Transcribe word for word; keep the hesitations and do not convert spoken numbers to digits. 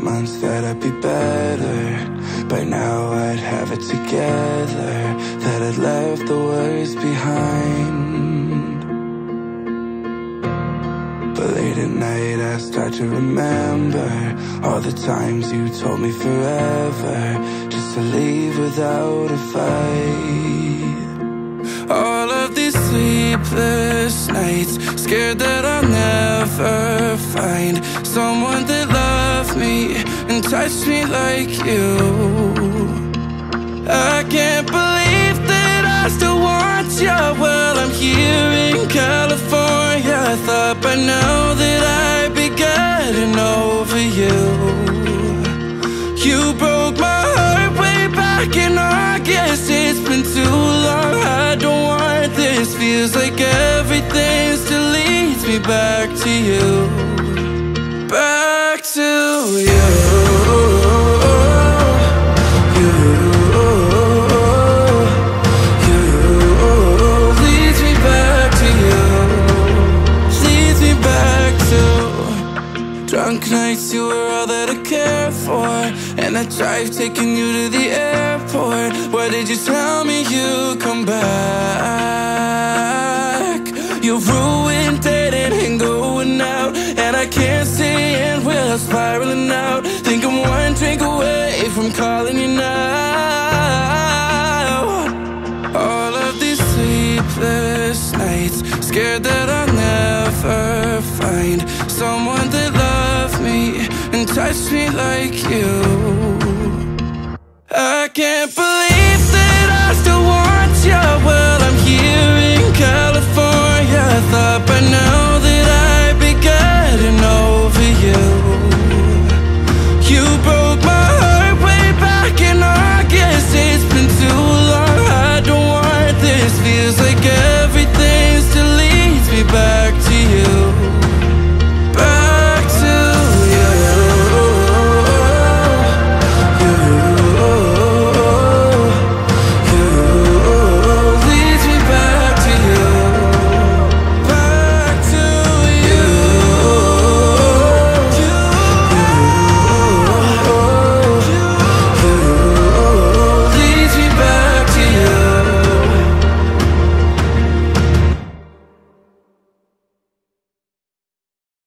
months that I'd be better. By now I'd have it together, that I'd left the worst behind. But late at night I start to remember all the times you told me forever, just to leave without a fight. All of these sleepless nights, scared that I'll never find someone that loved me and touched me like you. I can't believe that I still want you. Well, I'm here in California. I thought by now that I'd be getting over you. You broke my heart way back in August. It's been too long, I don't want this. Feels like everything still leads me back to you. Back to you. You, you leads me back to you. Leads me back to drunk nights, you were all that I cared for. And I drive taking you to the airport. Why did you tell me you'd come back? You're ruined, dating and going out, and I can't stay in, we're spiraling out. Think I'm one drink away from calling you now. All of these sleepless nights, scared that I'll never find someone that loved me and touched me like you. I can't believe